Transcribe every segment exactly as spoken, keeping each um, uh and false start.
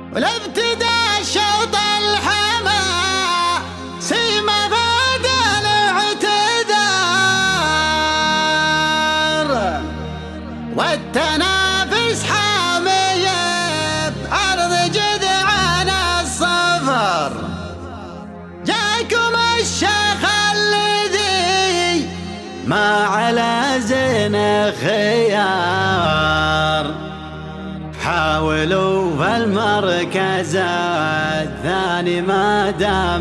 والابتداء الشوط الحما سيما فاد الاعتذار والتنافس حامية بأرض جذعان الصفر. جاكم الشيخ الذي ما على زين خيار، حاولوا في المركز الثاني ما دام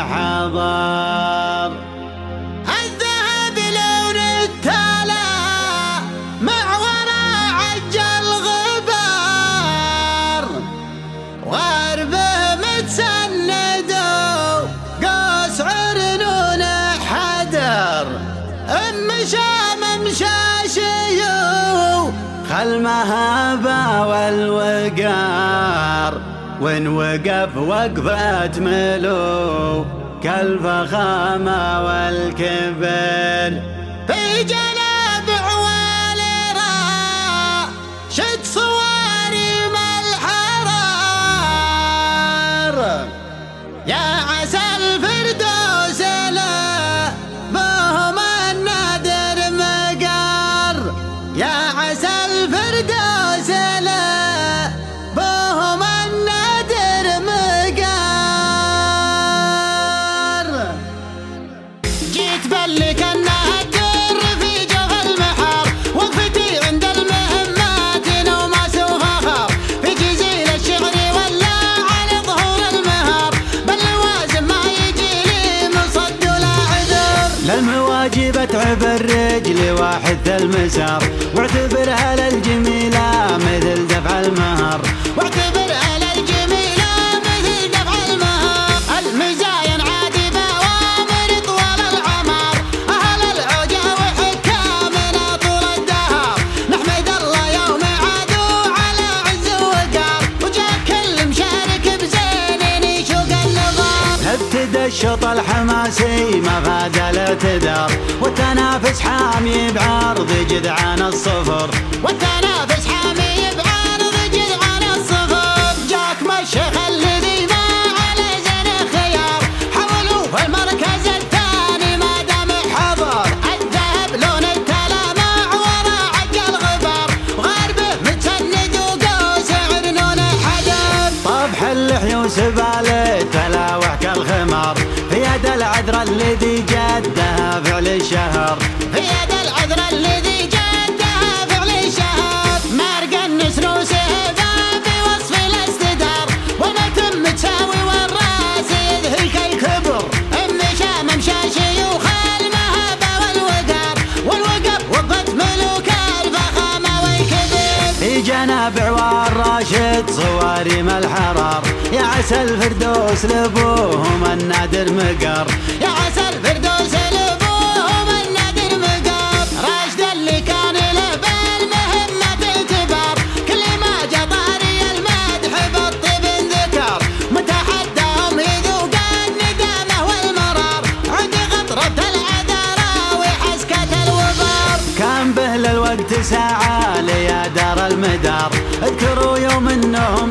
حضر. الذهب لون التلا مع وراء عج الغبار، وغربه متسند قوس عرنون حدر. مشى ممشى شيو خل مهابة والوقار، وان وقف وقفة ملو كالفخامة والكبر. في جناب عوالي راشد صواريم الحرار، يا عسى الفردوس له بهم النادر مقر، يا عسى الفردوس له بهم النادر مقر. جيت بلك انها الدر في جوف المحار، وقفتي عند المهمات وما سوف اخاف. في جزيل الشعر ولا على ظهور المهار، باللوازم ما يجي لي من صد ولا عذر. للمواجب اتعب الرجل واحد ذا المسار، واعتبرها للجميلة مثل دفع المهر، واعتبرها للجميلة مثل دفع المهر. المزاين عادي بأوامر طوال العمر، أهل العجا وحكامنا طول الدهر. نحمد الله يوم عادوا على عز وقار، وجاء كل مشارك بزين يشوق النظر. ابتدى الشوط الحماسي ما فاد الاعتذار، والتنافس حامي بعرض جذعان الصفر، والتنافس حامي بعرض جذعان الصفر. جاكم الشيخ الذي ما على زين خيار، حولوا في المركز الثاني ما دام حضر. الذهب لون التلا مع وراء عج الغبار، وغربه متسند وقوس عرنون حدر. طفح اللحي وسباله تلاوح كالخمار، في يد العذراء الذي جدها فعل الشهر، في يد العذراء الذي جدها فعل الشهر. مارق النسر وسهبه بوصف الاستدار، والمتم متساوي والراس يذهل كالكبر. مشى ممشى شيوخ المهابة والوقار، والوقف وقفت ملوك الفخامة والكبر. في جناب عوار راشد صواريم الحرار، يا عسى الفردوس لبوهم النادر مقر، يا عسى الفردوس لبوهم النادر مقر. راشد اللي كان له بالمهمة اعتبار، كل ما جا طاري المدح بالطيب ذكر. متحداهم يذوق الندامة والمرار، عند غطرة العذارى وحسكة الوبر. كان به للوقت ساعة ليا دار المدار، اذكروا يوم انهم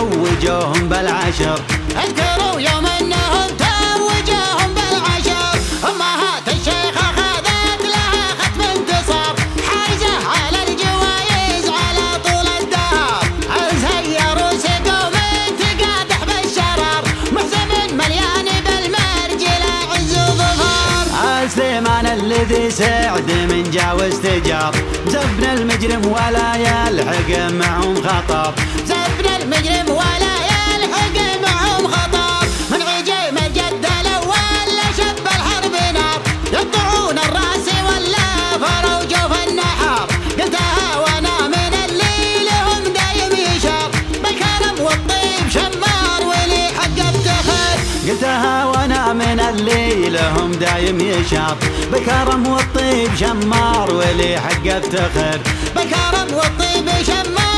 توجوهم بالعشر، اذكروا يوم انهم توجوهم بالعشر. امهات الشيخ اخذت لها ختم انتصار، حايزه على الجوايز على طول الدهر. زهيه وسقوا من تقادح بالشرار، محزم مليان بالمرجله عز وظفر. سليمان الذي سعد من جاوز تجار، زبنا المجرم ولا يلحق معهم خطر، زبنا المجرم ولا يلحق معهم خطر. من عجيم الجد الاول شب الحرب نار، يقطعون الراس ولا فروا جوف النحر. قلتها وانا من الليل هم دايم يشار، بالكرم والطيب شمار ولي حق افتخر. قلتها وانا من الليل هم دايم يشار، بكرم والطيب شمار ولي حق افتخر، بكرم والطيب شمار